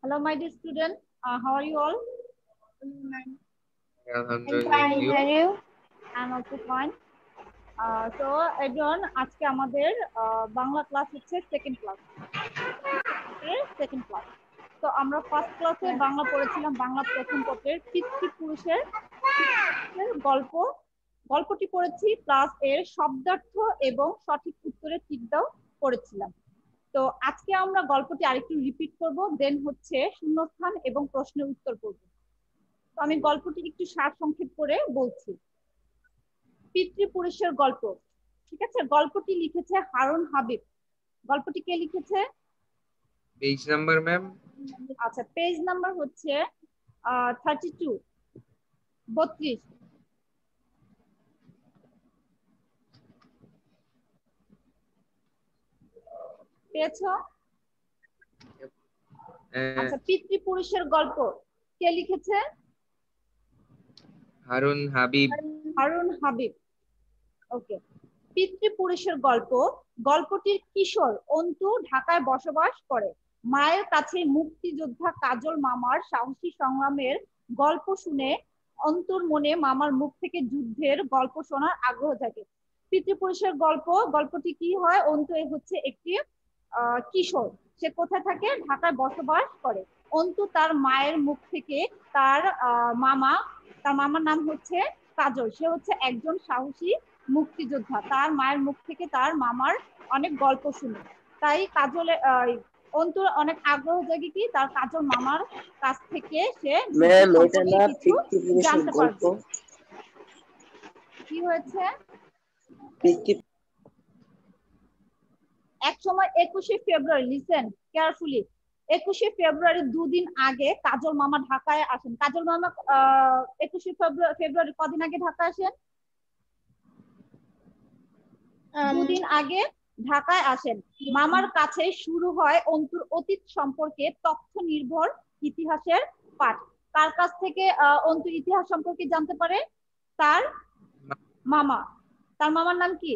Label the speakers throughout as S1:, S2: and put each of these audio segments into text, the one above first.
S1: Hello, my dear student. How are you all?
S2: I'm
S3: Fine,
S2: you.
S3: are you?
S1: I'm also fine. So everyone, আজকে আমাদের Bangla class হচ্ছে second class. তো আমরা first ক্লাসে বাংলা পড়েছিলাম, বাংলা প্রথম পত্রের পিতৃপুরুষের গল্পটি পড়েছি, প্লাস এর শব্দার্থ এবং সঠিক উত্তরের টিকটাও পড়েছিলাম। তো আজকে আমরা গল্পটি আরেকটু রিপিট করব, দেন হচ্ছে শূন্যস্থান এবং প্রশ্নের উত্তর করব। তো আমি গল্পটি একটু সারসংক্ষেপ করে বলছি। পিতৃপুরুষের গল্প, ঠিক আছে। গল্পটি লিখেছে হারুন হাবিব। গল্পটি কে লিখেছে?
S2: Page number ma'am?
S1: আচ্ছা, পেজ নাম্বার হচ্ছে 32, 32। পেয়েছো? আচ্ছা, পিতৃপুরুষের গল্প কে লিখেছে?
S2: হারুন হাবিব।
S1: হারুন হাবিব, ওকে। পিতৃপুরুষের গল্প। গল্পটির কিশোর অন্তু ঢাকায় বসবাস করে। মায়ের কাছে মুক্তিযোদ্ধা কাজল মামার সাহসী সংগ্রামের গল্প শুনে অন্তুর মনে মামার মুখ থেকে যুদ্ধের গল্প শোনার আগ্রহ থাকে। পিতৃপুরুষের গল্প, গল্পটি কি হয়, অন্তু হচ্ছে একটি কিশোর, সে কোথায় থাকে? ঢাকায় বসবাস করে। অন্তু তার মায়ের মুখ থেকে তার মামার নাম হচ্ছে কাজল, সে হচ্ছে একজন সাহসী মুক্তিযোদ্ধা। তার মায়ের মুখ থেকে তার মামার অনেক গল্প শুনে, তাই কাজলে অন্তুর অনেক আগ্রহ জাগে কি তার কাজল মামার কাছ থেকে সে কিছু জানতে পারবে। কি হয়েছে? এক সময় 21শে ফেব্রুয়ারি, লিসেন কেয়ারফুলি, 21শে ফেব্রুয়ারি দুদিন আগে কাজল মামা ঢাকায় আসেন। কাজল মামা 21শে ফেব্রুয়ারি কদিন আগে ঢাকায় আসেন? দুদিন আগে ঢাকায় আসেন। মামার কাছে শুরু হয় অন্তুর অতীত সম্পর্কে তথ্য নির্ভর ইতিহাসের পাঠ। কার কাছ থেকে অন্তু ইতিহাস সম্পর্কে জানতে পারে? তার মামা। তার মামার নাম কি?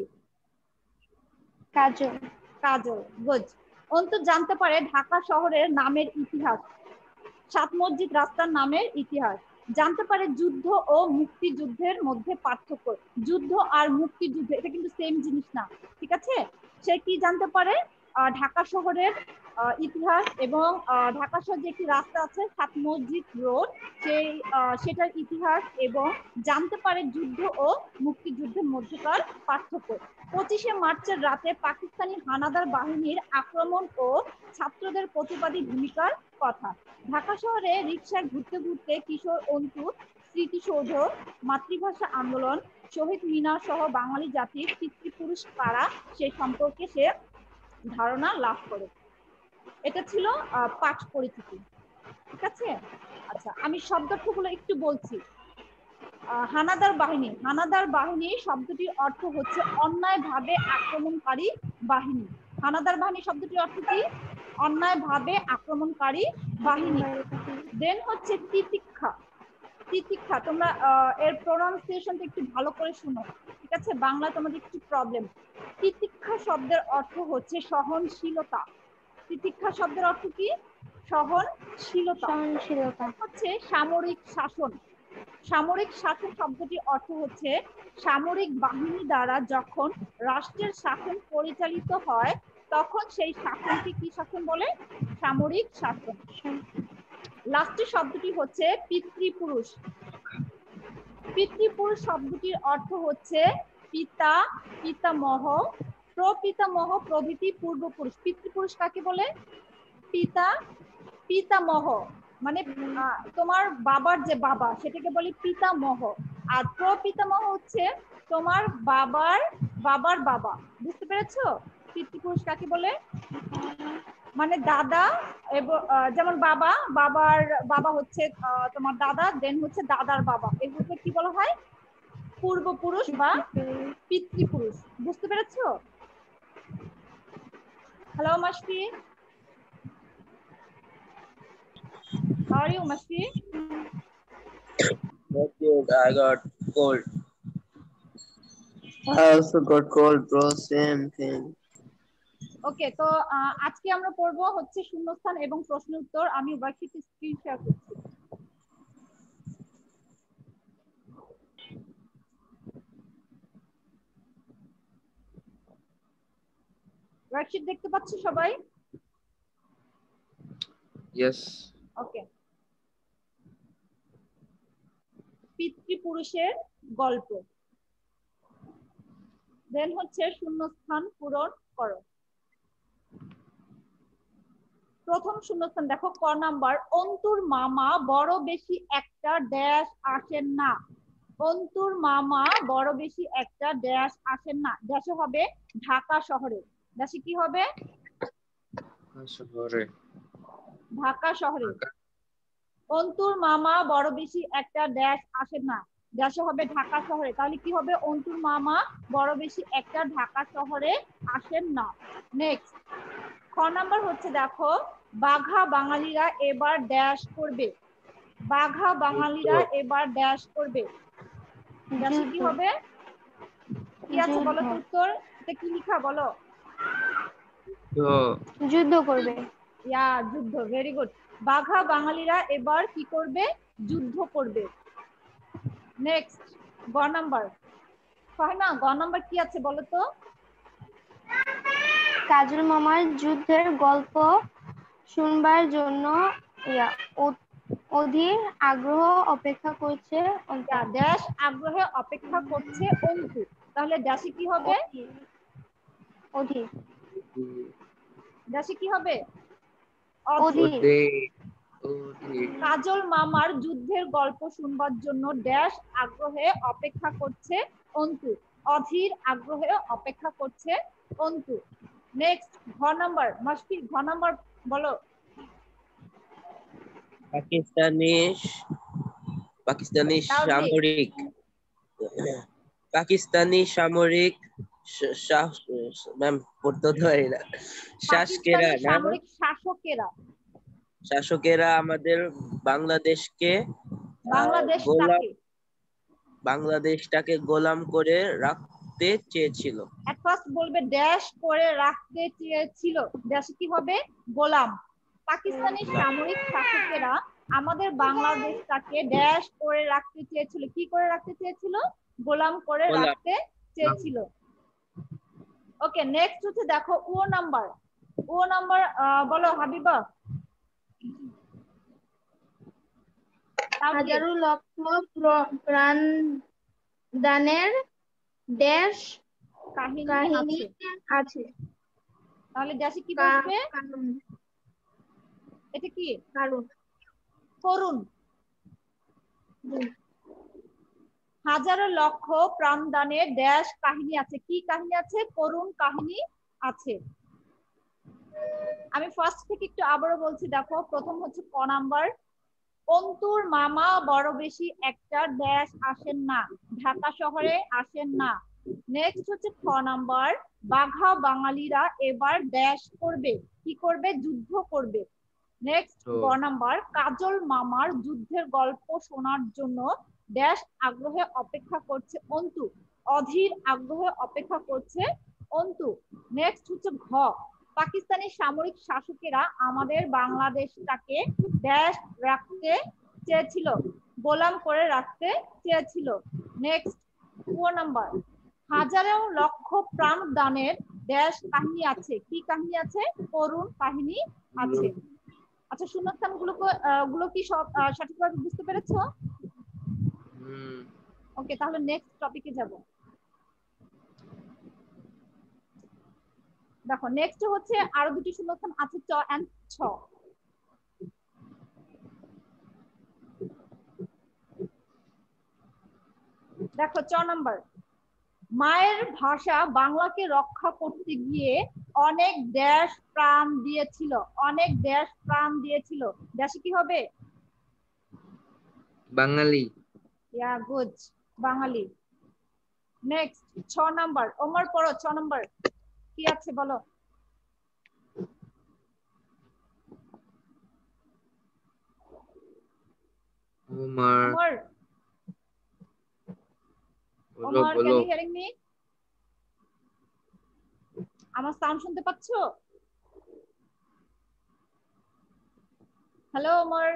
S3: কাজল।
S1: কাজল, গুড। অন্তু জানতে পারে ঢাকা শহরের নামের ইতিহাস, সাত মসজিদ রাস্তার নামের ইতিহাস। জানতে পারে যুদ্ধ ও মুক্তিযুদ্ধের মধ্যে পার্থক্য। যুদ্ধ আর মুক্তিযুদ্ধ এটা কিন্তু সেম জিনিস না, ঠিক আছে। সে কি জানতে পারে? ঢাকা শহরের ইতিহাস এবং ঢাকা শহর যে একটি রাস্তা আছে সাত মসজিদ রোড, সেটার ইতিহাস, এবং জানতে পারে যুদ্ধ ও মুক্তিযুদ্ধের মধ্যকার পার্থক্য। 25শে মার্চের রাতে পাকিস্তানি হানাদার বাহিনীর আক্রমণ ও ছাত্রদের প্রতিবাদী ভূমিকার কথা। ঢাকা শহরে রিকশায় ঘুরতে ঘুরতে কিশোর অন্তু স্মৃতিসৌধ, মাতৃভাষা আন্দোলন, শহীদ মিনার সহ বাঙালি জাতির পিতৃপুরুষ কারা সে সম্পর্কে সে ধারণা লাভ করে। এটা ছিল পাঠ পরিচিতি, ঠিক আছে। আচ্ছা, আমি শব্দার্থগুলো একটু বলছি। হানাদার বাহিনী, হানাদার বাহিনী শব্দটির অর্থ হচ্ছে অন্যায়ভাবে আক্রমণকারী বাহিনী। হানাদার বাহিনী শব্দটির অর্থ কি? অন্যায়ভাবে আক্রমণকারী বাহিনী। দেন হচ্ছে তিতিক্ষা। তিতিক্ষা, তোমরা এর প্রনাউন্সিয়েশনটা একটু ভালো করে শুনো, ঠিক আছে, বাংলা তোমাদের একটু প্রবলেম। তিতিক্ষা শব্দের অর্থ হচ্ছে সহনশীলতা। তিতিক্ষা শব্দের অর্থ কি? সহনশীলতা। হচ্ছে সামরিক শাসন। সামরিক শাসন শব্দটির অর্থ হচ্ছে সামরিক বাহিনী দ্বারা যখন রাষ্ট্রের শাসন পরিচালিত হয় তখন সেই শাসনকে কি শাসন বলে? সামরিক শাসন। লাস্টের শব্দটি হচ্ছে পিতৃপুরুষ। পিতৃপুরুষ শব্দটির অর্থ হচ্ছে পিতা, পিতামহ, প্রপিতামহ প্রভৃতি পূর্বপুরুষ। পিতৃপুরুষ কাকে বলে? পিতা, পিতামহ মানে তোমার বাবার যে বাবা সেটাকে বলি পিতামহ, আর প্রপিতামহ হচ্ছে তোমার বাবার বাবার বাবা। বুঝতে পেরেছো পিতৃপুরুষ কাকে বলে? মানে দাদা, এবং যেমন বাবার বাবা হচ্ছে তোমার দাদা, দেন হচ্ছে দাদার বাবা, এগুলোকে কি বলা হয়? পূর্বপুরুষ বা পিতৃপুরুষ। বুঝতে পেরেছো? Hello Masfi, how are you Masfi?
S4: I got cold. I also got cold, bro. Same thing.
S1: Okay, তো আজকে আমরা পড়বো হচ্ছে শূন্যস্থান এবং প্রশ্ন উত্তর। আমি ওয়ার্কশিট স্ক্রিন শেয়ার করছি। ওয়ার্কশিট দেখতে পাচ্ছ সবাই?
S2: Yes.
S1: ওকে। পিতৃপুরুষের গল্প, দেন হচ্ছে শূন্যস্থান পূরণ করো। প্রথম শূন্যস্থান দেখো, ক নাম্বার, অন্তুর মামা বড় বেশি একটা ড্যাশ আসেন না। অন্তুর মামা বড় বেশি একটা ড্যাশ আসেন না, ড্যাশে হবে ঢাকা শহরে। ড্যাশে কি হবে?
S2: শহরে।
S1: ঢাকা শহরে। অন্তুর মামা বড় বেশি একটা ড্যাশ আসেন না, ড্যাশে হবে ঢাকা শহরে। তাহলে কি হবে? অন্তুর মামা বড় বেশি একটা ঢাকা শহরে আসেন না। নেক্সট, খ নাম্বার হচ্ছে দেখো, বাঘা বাঙালিরা এবার ড্যাশ করবে। বাঘা বাঙালিরা এবার ড্যাশ করবে, ড্যাশে কি হবে? কি আছে বলো তো উত্তর? এটা কি লিখা বলো?
S3: যুদ্ধ করবে।
S1: ইয়া, যুদ্ধ। Very good. বাঘা বাঙালিরা এবার কি করবে? যুদ্ধ করবে। নেক্সট, গ নাম্বার। ফাহিমা, গ নাম্বার কি আছে বলো তো?
S3: কাজল মামার যুদ্ধের গল্প শুনবার জন্য অধীর আগ্রহ অপেক্ষা করছে।
S1: ড্যাশ আগ্রহে অপেক্ষা করছে অন্তু। তাহলে ড্যাশে কি হবে?
S3: অধীর।
S1: ড্যাশে কি হবে?
S3: অধীর।
S1: কাজল মামার যুদ্ধের গল্প শুনবার জন্য ড্যাশ আগ্রহে অপেক্ষা করছে অন্তু। অধীর আগ্রহে অপেক্ষা করছে অন্তু। নেক্সট, ঘ নাম্বার। মাসফি, ঘ নাম্বার বলো।
S4: পাকিস্তানি সামরিক ম্যাম পড়তে হয় না, শাসকেরা আমাদের বাংলাদেশটাকে গোলাম করে রাখতে চেয়েছিল।
S1: এট ফার্স্ট বলবে ড্যাশ করে রাখতে চেয়েছিল, ড্যাশ কি হবে? গোলাম। পাকিস্তানি সামরিক শাসকেরা আমাদের বাংলাদেশটাকে ড্যাশ করে রাখতে চেয়েছিল। কি করে রাখতে চেয়েছিল? গোলাম করে রাখতে চেয়েছিল। ওকে, নেক্সট হচ্ছে দেখো, ও নাম্বার। ও নাম্বার বলো হাবিবা।
S3: হাজারো লক্ষ প্রাণ দানের ড্যাশ কাহিনী আছে।
S1: তাহলে ড্যাশে কি বসবে? এটা কি? করুণ। হাজারো লক্ষ প্রাণদানের ড্যাশ কাহিনী আছে। কি কাহিনী আছে? করুণ কাহিনী আছে। আমি ফার্স্ট থেকে একটু আবারও বলছি দেখো। প্রথম হচ্ছে ক নাম্বার, অন্তুর মামা বড় বেশি একটা ড্যাশ আসেন না, ঢাকা শহরে আসেন না। নেক্সট হচ্ছে খ নাম্বার, বাঘা বাঙালিরা এবার ড্যাশ করবে। কি করবে? যুদ্ধ করবে। নেক্সট, গ নাম্বার, কাজল মামার যুদ্ধের গল্প শোনার জন্য ড্যাশ আগ্রহে অপেক্ষা করছে অন্তু। অধীর আগ্রহে অপেক্ষা করছে অন্তু। নেক্সট হচ্ছে ঘ, পাকিস্তানি সামরিক শাসকেরা আমাদের বাংলাদেশটাকে ড্যাশ রাখতে চেয়েছিল, গোলাম করে রাখতে চেয়েছিল। নেক্সট, ক নাম্বার, হাজারো লক্ষ প্রাণ দানের ড্যাশ কাহিনী আছে। কি কাহিনী আছে? করুণ কাহিনী আছে। আচ্ছা, শূন্যস্থান গুলো কি সব সঠিকভাবে বুঝতে পেরেছো? ওকে, তাহলে নেক্সট টপিকে যাব। দেখো, নেক্সট হচ্ছে আরো দুটি শূন্যস্থান আছে, চ এন্ড ছ। দেখো, চ নাম্বার, মায়ের ভাষা বাংলাকে রক্ষা করতে গিয়ে অনেক দেশ প্রাণ দিয়েছিল। অনেক দেশ প্রাণ দিয়েছিল, দেশে কি হবে?
S2: বাঙালি।
S1: ইয়া, গুড, বাঙালি। নেক্সট, ছ নাম্বার। ওমর পড়ো, ছ নাম্বার কি আছে বলো। Omar, Omar, can you hearing me? আমার সাউন্ড শুনতে পাচ্ছো? হ্যালো ওমর,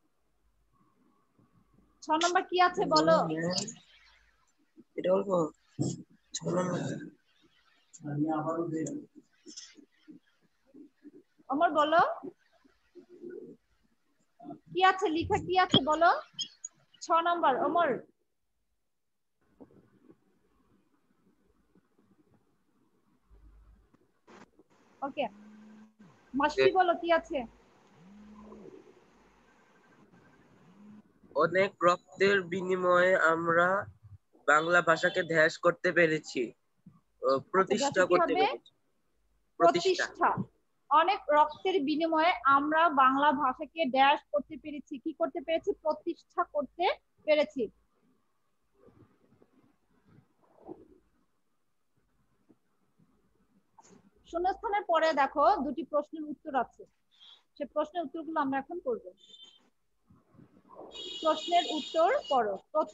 S1: 6 নম্বর কি আছে বলো?
S4: এটা বলবো 6 নম্বর।
S1: ওমর বলো কি আছে, লেখা কি আছে বলো? 6 নম্বর ওমর। ওকে, মাসি বলো কি আছে?
S4: অনেক রক্তের বিনিময়ে আমরা বাংলা ভাষাকে ধ্যাস করতে পেরেছি, প্রতিষ্ঠা
S1: কি
S4: করতে
S1: হবে?
S4: পেরেছি।
S1: প্রতিষ্ঠা। অনেক রক্তের বিনিময়ে আমরা বাংলা ভাষাকে ড্যাশ করতে পেরেছি, কি করতে পেরেছি? প্রতিষ্ঠা করতে পেরেছি। শূন্যস্থানের পরে দেখো দুটি প্রশ্নের উত্তর আছে, সে প্রশ্নের উত্তরগুলো আমরা এখন করব। প্রশ্নের উত্তর পড়ো।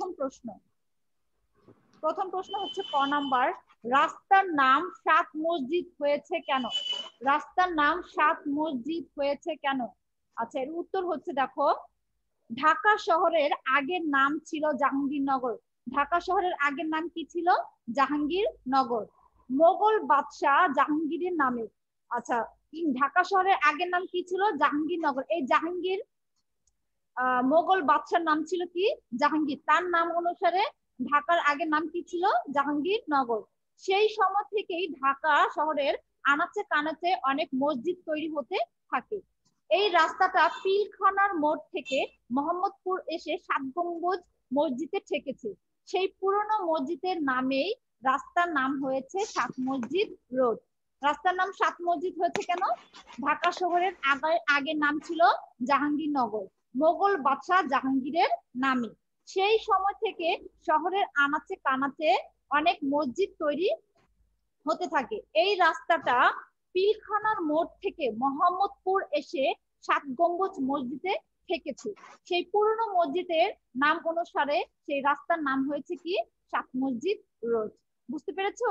S1: প্রথম প্রশ্ন হচ্ছে ক নাম্বার, রাস্তার নাম 7 মসজিদ হয়েছে কেন? রাস্তার নাম 7 মসজিদ হয়েছে কেন? আচ্ছা, এর উত্তর হচ্ছে দেখো, ঢাকা শহরের আগের নাম ছিল জাহাঙ্গীরনগর। ঢাকা শহরের আগের নাম কি ছিল? জাহাঙ্গীরনগর, মোগল বাদশাহ জাহাঙ্গীরের নামে। আচ্ছা, ঢাকা শহরের আগের নাম কি ছিল? জাহাঙ্গীরনগর। এই জাহাঙ্গীর মোগল বাদশার নাম ছিল কি? জাহাঙ্গীর। তার নাম অনুসারে ঢাকার আগের নাম কি ছিল? জাহাঙ্গীরনগর। সেই সময় থেকেই ঢাকা শহরের আনাচে কানাচে অনেক মসজিদ তৈরি হতে থাকে। এই রাস্তাটা পিলখানার মোড় থেকে মোহাম্মদপুর এসে 7 গম্বুজ মসজিদে ঠেকেছে। সেই পুরনো মসজিদের নামেই রাস্তার নাম হয়েছে 7 মসজিদ রোড। রাস্তার নাম 7 মসজিদ হয়েছে কেন? ঢাকা শহরের আগের নাম ছিল জাহাঙ্গীরনগর, মোগল বাদশাহ জাহাঙ্গীরের নামে। সেই সময় থেকে শহরের আনাচে কানাচে অনেক মসজিদ তৈরি হতে থাকে। এই রাস্তাটা পিলখানার মোড় থেকে মোহাম্মদপুর এসে 7 গম্বুজ মসজিদে ঠেকেছে। সেই পুরনো মসজিদের নাম অনুসারে সেই রাস্তার নাম হয়েছে কি? 7 মসজিদ রোড। বুঝতে পেরেছো?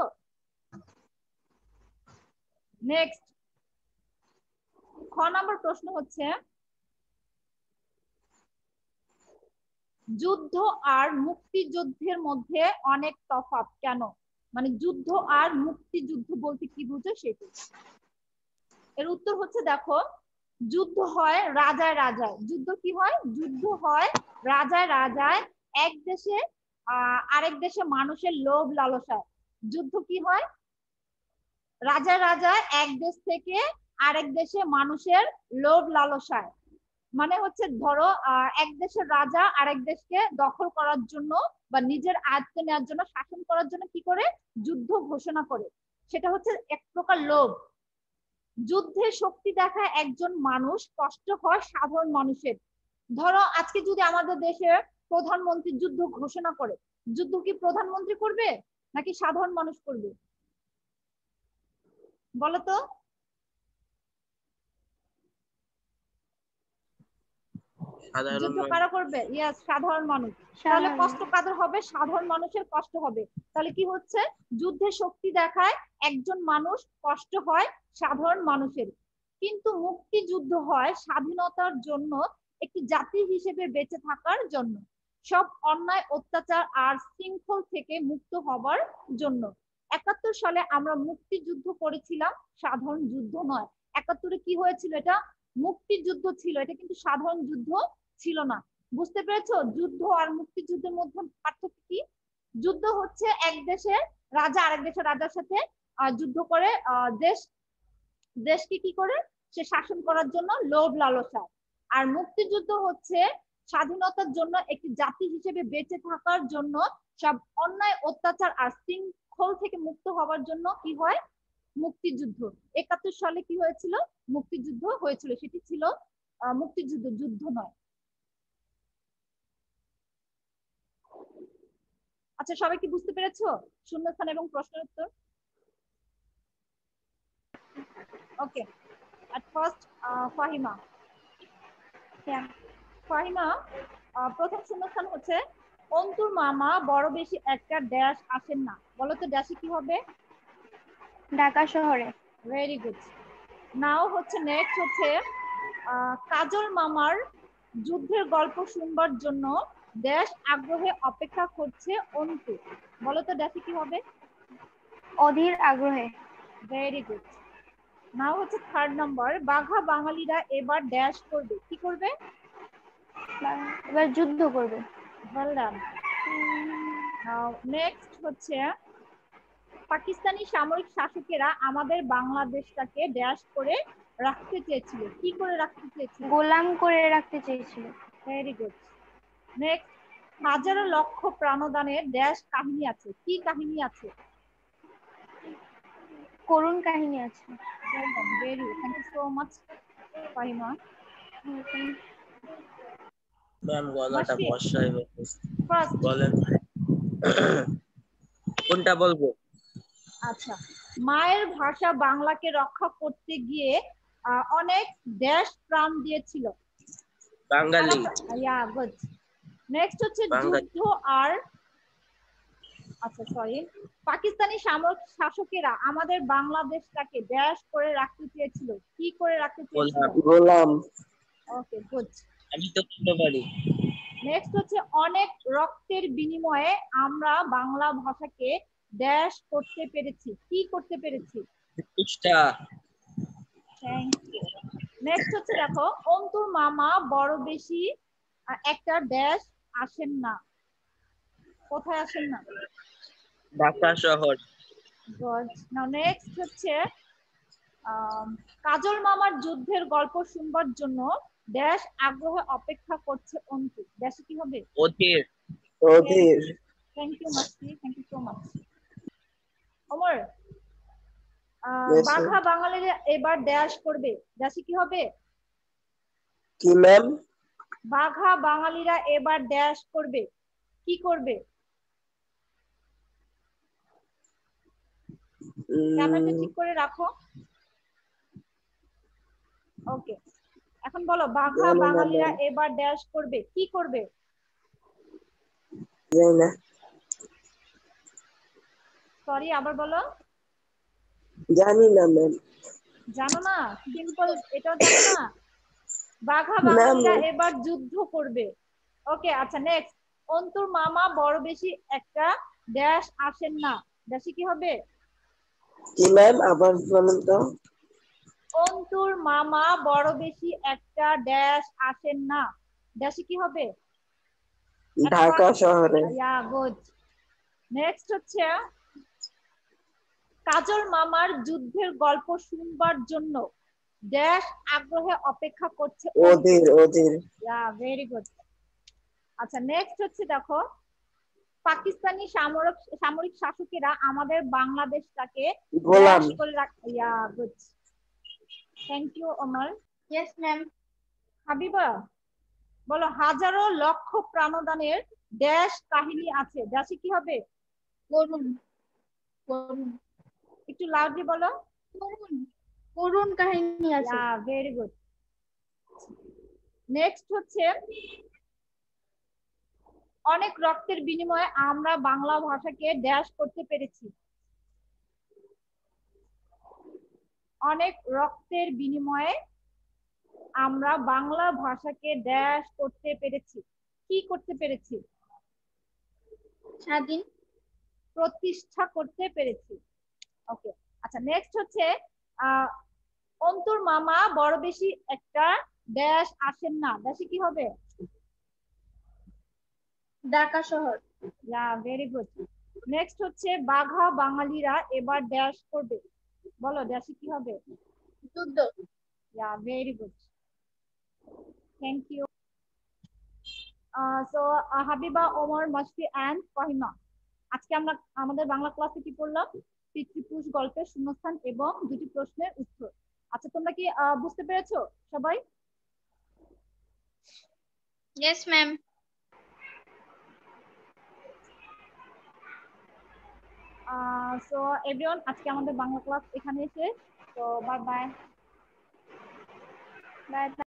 S1: নেক্সট, খ নম্বর প্রশ্ন হচ্ছে, যুদ্ধ আর মুক্তিযুদ্ধের মধ্যে অনেক তফাৎ কেন? মানে যুদ্ধ আর মুক্তিযুদ্ধ বলতে কি বুঝো সেটা। এর উত্তর হচ্ছে দেখো, যুদ্ধ হয় রাজায় রাজায়। যুদ্ধ কি হয়? যুদ্ধ হয় রাজায় রাজায়, এক দেশে আরেক দেশে মানুষের লোভ লালসায়। যুদ্ধ কি হয়? রাজায় রাজায়, এক দেশ থেকে আরেক দেশে মানুষের লোভ লালসায়। মানে হচ্ছে ধরো এক দেশের রাজা আরেক দেশকে দখল করার জন্য বা নিজের আয়ত্তে নেওয়ার জন্য, শাসন করার জন্য কি করে? যুদ্ধ ঘোষণা করে। সেটা হচ্ছে এক প্রকার লোভ। যুদ্ধে শক্তি দেখায় একজন মানুষ, কষ্ট হয় সাধারণ মানুষের। ধরো আজকে যদি আমাদের দেশে প্রধানমন্ত্রী যুদ্ধ ঘোষণা করে, যুদ্ধ কি প্রধানমন্ত্রী করবে নাকি সাধারণ মানুষ করবে? বলতো। যুদ্ধ কারা করবে? ইয়েস, সাধারণ মানুষ। তাহলে কষ্ট কাদের হবে? সাধারণ মানুষের কষ্ট হবে। তাহলে কি হচ্ছে? যুদ্ধে শক্তি দেখায় একজন মানুষ, কষ্ট হয় সাধারণ মানুষের। কিন্তু মুক্তিযুদ্ধ হয় স্বাধীনতার জন্য, একটি জাতি হিসেবে বেঁচে থাকার জন্য, সব অন্যায় অত্যাচার আর শৃঙ্খল থেকে মুক্ত হবার জন্য। ৭১ সালে আমরা মুক্তিযুদ্ধ করেছিলাম, সাধারণ যুদ্ধ নয়। ৭১-এ কি হয়েছিল? এটা মুক্তিযুদ্ধ ছিল, এটা কিন্তু সাধারণ যুদ্ধ ছিল না। বুঝতে পেরেছো যুদ্ধ আর মুক্তিযুদ্ধের মধ্যে পার্থক্য কি? যুদ্ধ হচ্ছে এক দেশের রাজা আরেক দেশের রাজার সাথে যুদ্ধ করে দেশকে কি করে? সে শাসন করার জন্য লোভ লালসা। আর মুক্তিযুদ্ধ হচ্ছে স্বাধীনতার জন্য, একটি জাতি হিসেবে বেঁচে থাকার জন্য, সব অন্যায় অত্যাচার আর শৃঙ্খল থেকে মুক্ত হওয়ার জন্য কি হয়? মুক্তিযুদ্ধ। ৭১ সালে কি হয়েছিল? মুক্তিযুদ্ধ হয়েছিল। সেটি ছিল মুক্তিযুদ্ধ, যুদ্ধ নয়। আচ্ছা, সবাই কি বুঝতে পেরেছো শূন্যস্থান এবং প্রশ্নের উত্তর? ওকে, at first ফাহিমা। ফাহিমা, প্রথম শূন্যস্থান হচ্ছে, অন্তুর মামা বড় বেশি একটা ড্যাশ আসেন না। বলো তো ড্যাশে কি হবে?
S3: ঢাকা শহরে।
S1: Very good. নাও হচ্ছে নেক্সট হচ্ছে কাজল মামার যুদ্ধের গল্প শুনবার জন্য দেশ আগ্রহে অপেক্ষা করছে অন্তু। বলো তো দেশে কি হবে?
S3: অধীর আগ্রহে।
S1: Very good. নাও হচ্ছে থার্ড নাম্বার, বাঘা বাঙালিরা এবার ড্যাশ করবে, কি করবে?
S3: এবার যুদ্ধ করবে।
S1: Well done. নাও নেক্সট হচ্ছে পাকিস্তানি সামরিক শাসকেরা আমাদের বাংলাদেশটাকে ড্যাশ করে রাখতে চেয়েছিল, কি করে রাখতে চেয়েছিল?
S3: গোলাম করে রাখতে চেয়েছিল।
S1: Very good. নেক্সট, হাজারো লক্ষ প্রাণদানের ড্যাশ কাহিনী আছে, কি কাহিনী আছে?
S3: করুণ কাহিনী আছে।
S1: Very, thank you so much Fahima.
S4: Ma'am গলাটা
S1: মাসফি,
S4: বর্ষা হয়ে
S1: ফার্স্ট
S4: বলেন। কোনটা বলবো?
S1: আচ্ছা, মায়ের ভাষা বাংলাকে রক্ষা করতে গিয়ে অনেক দেশ প্রাণ দিয়েছিল।
S4: বাঙালি।
S1: Yeah good. নেক্সট হচ্ছে
S4: বাঙালি।
S1: যুদ্ধ আর আচ্ছা সরি, পাকিস্তানি সামরিক শাসকেরা আমাদের বাংলাদেশটাকে দেশ করে রাখতে চেয়েছিল, কি করে রাখতে চেয়েছিল?
S4: গোলাম।
S1: Okay good.
S4: আমি তো বলতে পারি।
S1: নেক্সট হচ্ছে অনেক রক্তের বিনিময়ে আমরা বাংলা ভাষাকে দেশ করতে পেরেছি, কি করতে পেরেছি? Thank you. নেক্সট হচ্ছে দেখো, অন্তুর মামা বড় বেশি একটা দেশ আসেন না, কোথায় আসেন না?
S4: ঢাকা শহর।
S1: গুড। নাও নেক্সট হচ্ছে কাজল মামার যুদ্ধের গল্প শুনবার জন্য দেশ আগ্রহে অপেক্ষা করছে অন্তু, দেশে কি হবে?
S4: অধীর। অধীর।
S1: থ্যাংক ইউ মাসি, thank you so much. Omar, বাঘা বাঙালিরা এবার দেশ করবে, দেশে কি হবে?
S4: কি ম্যাম?
S1: বাঘা বাঙালিরা এবার দেশ করবে, কি করবে? ক্যামেরাটা ঠিক করে রাখো। ওকে, এখন বলো, বাঘা বাঙালিরা এবার ড্যাশ করবে, কি করবে? সরি, আবার বলো।
S4: জানি না ম্যাম।
S1: জানো না? সিম্পল, এটাও জানো না? বাঘা বাঙালিরা এবার যুদ্ধ করবে। ওকে, আচ্ছা নেক্সট, অন্তুর মামা বড় বেশি একটা ড্যাশ আসেন না, ড্যাশে কি হবে?
S4: কি ম্যাম আবার বলেন তো।
S1: অন্তুর মামা বড় বেশি একটা ড্যাশ আসেন না, ড্যাশে কি হবে?
S4: ঢাকা শহরে।
S1: ইয়া গুড। নেক্সট হচ্ছে কাজল মামার যুদ্ধের গল্প শুনবার জন্য ড্যাশ আগ্রহে অপেক্ষা করছে
S4: অধীর। অধীর।
S1: Yeah very good. আচ্ছা নেক্সট হচ্ছে দেখো, পাকিস্তানি সামরিক শাসকেরা আমাদের বাংলাদেশটাকে
S4: গোলাম
S1: করে রাখতে, yeah good, thank you Omar.
S3: Yes ma'am.
S1: Habiba বলো, হাজারো লক্ষ প্রাণদানের দেশ কাহিনী আছে, দেশে কি হবে?
S3: করুণ। করুণ।
S1: একটু লাউডলি বলো।
S3: করুণ। করুণ কাহিনী আছে।
S1: Very good. নেক্সট হচ্ছে অনেক রক্তের বিনিময়ে আমরা বাংলা ভাষাকে ড্যাশ করতে পেরেছি, অনেক রক্তের বিনিময়ে আমরা বাংলা ভাষাকে ড্যাশ করতে পেরেছি, কি করতে পেরেছি?
S3: স্বাধীন।
S1: প্রতিষ্ঠা করতে পেরেছি। ওকে, আচ্ছা নেক্সট হচ্ছে অন্তুর মামা বড় বেশি একটা ড্যাশ আসেন না, ড্যাশে কি হবে?
S3: ঢাকা শহর।
S1: ইয়া ভেরি গুড। নেক্সট হচ্ছে বাঘা বাঙালিরা এবার ড্যাশ করবে, বলো ড্যাশে কি হবে?
S3: যুদ্ধ।
S1: Yeah very good, thank you. So Habiba, Omar, Masfi and Fahima, আজকে আমরা আমাদের বাংলা ক্লাসে কি পড়লাম? পিতৃপুরুষ গল্পের শূন্যস্থান এবং দুটি প্রশ্নের উত্তর। আচ্ছা তোমরা কি বুঝতে পেরেছো সবাই?
S3: Yes ma'am.
S1: সো এভরিওয়ান, আজকে আমাদের বাংলা ক্লাস এখানে শেষ। তো বাই বাই।
S3: বাই।